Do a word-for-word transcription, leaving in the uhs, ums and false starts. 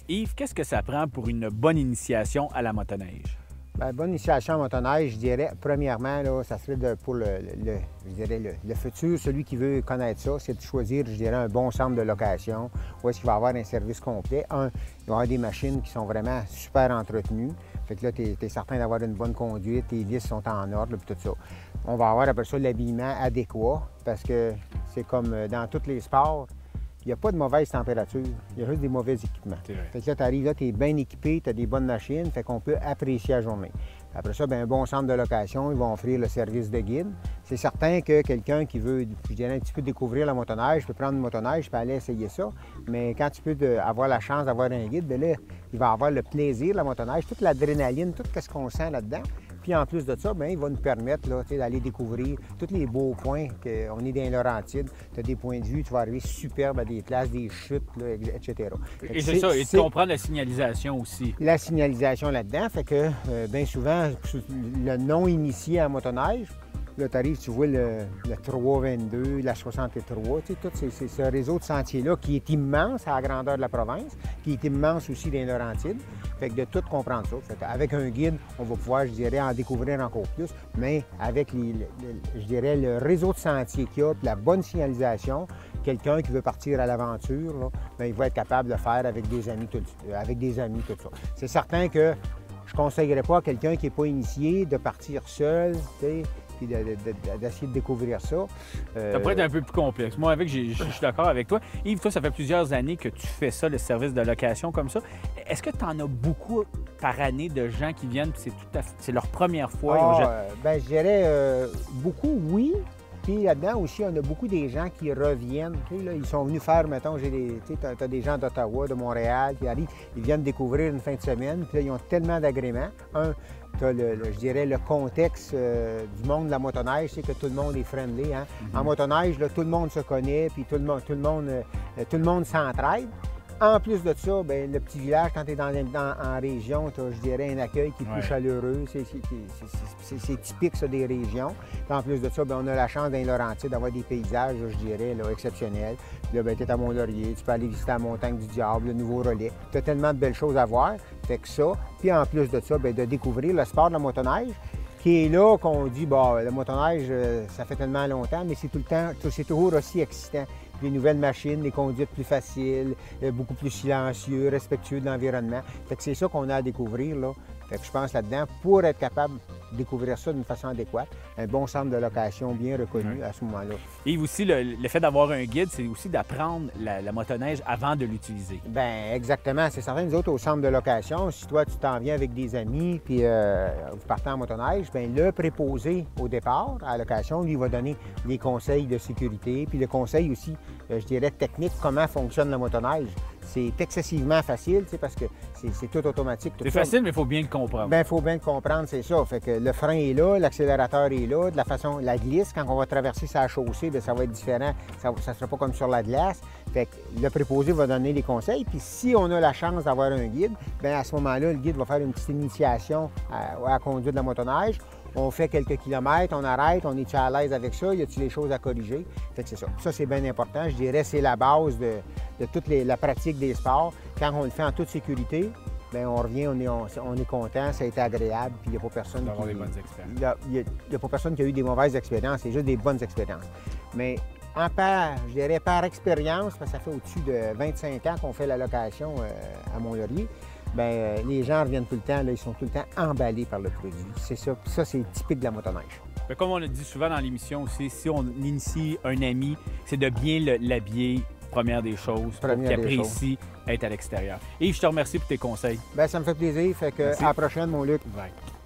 Yves, qu'est-ce que ça prend pour une bonne initiation à la motoneige? Bien, bonne initiation à motoneige, je dirais, premièrement, là, ça serait de, pour le, le, je dirais le, le futur, celui qui veut connaître ça, c'est de choisir, je dirais, un bon centre de location, où est-ce qu'il va avoir un service complet. Un, il va y avoir des machines qui sont vraiment super entretenues. Fait que là, tu es, es certain d'avoir une bonne conduite, tes vis sont en ordre, puis tout ça. On va avoir après ça l'habillement adéquat, parce que c'est comme dans tous les sports, il n'y a pas de mauvaise température, il y a juste des mauvais équipements. Fait que là, tu arrives là, tu es bien équipé, tu as des bonnes machines, fait qu'on peut apprécier la journée. Après ça, bien, un bon centre de location, ils vont offrir le service de guide. C'est certain que quelqu'un qui veut, je dirais, un petit peu découvrir la motoneige, peut prendre une motoneige, peut aller essayer ça. Mais quand tu peux de, avoir la chance d'avoir un guide, bien là, il va avoir le plaisir de la motoneige, toute l'adrénaline, tout ce qu'on sent là-dedans. Puis en plus de ça, bien, il va nous permettre d'aller découvrir tous les beaux coins qu'on est dans les Laurentides. Tu as des points de vue, tu vas arriver superbe à des places, des chutes, là, et cetera. Et c'est ça, et de comprendre la signalisation aussi. La signalisation là-dedans, fait que euh, bien souvent, le non-initié en motoneige, là, tu arrives, tu vois le, le trois vingt-deux, la soixante-trois, tu sais, tout c'est ce réseau de sentiers-là qui est immense à la grandeur de la province, qui est immense aussi dans les Laurentides. Fait que de tout comprendre ça. Fait avec un guide, on va pouvoir, je dirais, en découvrir encore plus, mais avec, les, les, je dirais, le réseau de sentiers qu'il y a, puis la bonne signalisation, quelqu'un qui veut partir à l'aventure, bien, il va être capable de faire avec des amis, tout, avec des amis, tout ça. C'est certain que je ne conseillerais pas à quelqu'un qui n'est pas initié de partir seul, tu sais, puis d'essayer de, de, de découvrir ça. Euh... Ça pourrait être un peu plus complexe. Moi, avec, je suis d'accord avec toi. Yves, toi, ça fait plusieurs années que tu fais ça, le service de location comme ça. Est-ce que tu en as beaucoup par année de gens qui viennent, puis c'est leur première fois? Ah, ont... euh, bien, je dirais euh, beaucoup, oui. Puis là-dedans aussi, on a beaucoup des gens qui reviennent. Tu sais, là, ils sont venus faire, mettons, j'ai des, tu sais, t'as des gens d'Ottawa, de Montréal qui arrivent, ils viennent découvrir une fin de semaine. Puis là, ils ont tellement d'agréments. Un, tu as, le, le, je dirais, le contexte euh, du monde de la motoneige, c'est que tout le monde est friendly. Hein? Mm-hmm. En motoneige, là, tout le monde se connaît, puis tout le monde, tout le monde, euh, tout le monde s'entraide. En plus de ça, bien, le petit village, quand tu es dans, dans, en région, tu as, je dirais, un accueil qui est plus ouais. chaleureux. C'est typique, ça, des régions. Puis en plus de ça, bien, on a la chance, dans les Laurentides, d'avoir des paysages, je dirais, là, exceptionnels. Puis là, tu es à Mont-Laurier, tu peux aller visiter la montagne du Diable, le Nouveau-Relais. Tu as tellement de belles choses à voir. Fait que ça. Puis en plus de ça, bien, de découvrir le sport de la motoneige, qui est là qu'on dit, bon, le motoneige, ça fait tellement longtemps, mais c'est tout le temps, c'est toujours aussi excitant. Des nouvelles machines, des conduites plus faciles, beaucoup plus silencieux, respectueux de l'environnement. Fait que c'est ça qu'on a à découvrir, là. Fait que je pense là-dedans, pour être capable de découvrir ça d'une façon adéquate, un bon centre de location bien reconnu oui. à ce moment-là. Et aussi, le, le fait d'avoir un guide, c'est aussi d'apprendre la, la motoneige avant de l'utiliser. Bien, exactement. C'est certain, nous autres, au centre de location, si toi, tu t'en viens avec des amis, puis euh, vous partez en motoneige, bien, le préposé au départ, à la location, lui, il va donner les conseils de sécurité, puis le conseil aussi, euh, je dirais, technique, comment fonctionne la motoneige. C'est excessivement facile, tu sais, parce que c'est tout automatique. C'est facile, mais il faut bien le comprendre. Bien, il faut bien le comprendre, c'est ça. Fait que le frein est là, l'accélérateur est là, de la façon, la glisse, quand on va traverser sa chaussée, bien, ça va être différent. Ça ne sera pas comme sur la glace. Fait que le préposé va donner les conseils. Puis si on a la chance d'avoir un guide, bien, à ce moment-là, le guide va faire une petite initiation à, à la conduite de la motoneige. On fait quelques kilomètres, on arrête, on est-tu à l'aise avec ça? Y a-t-il des choses à corriger? Fait que c'est ça. Ça, c'est bien important. Je dirais c'est la base de, de toute les, la pratique des sports. Quand on le fait en toute sécurité, bien, on revient, on est, on, on est content, ça a été agréable, puis il n'y a pas personne qui... des bonnes expériences. Il y a, il y a pas personne qui a eu des mauvaises expériences, c'est juste des bonnes expériences. Mais en par, je dirais par expérience, parce que ça fait au-dessus de vingt-cinq ans qu'on fait la location euh, à Mont-Laurier, bien, les gens reviennent tout le temps, là, ils sont tout le temps emballés par le produit. C'est ça, ça c'est typique de la motoneige. Mais comme on a dit souvent dans l'émission aussi, si on initie un ami, c'est de bien l'habiller, première des choses, première pour qu'il apprécie être à l'extérieur. Yves, je te remercie pour tes conseils. Bien, ça me fait plaisir, fait que à la prochaine, mon Luc. Bye.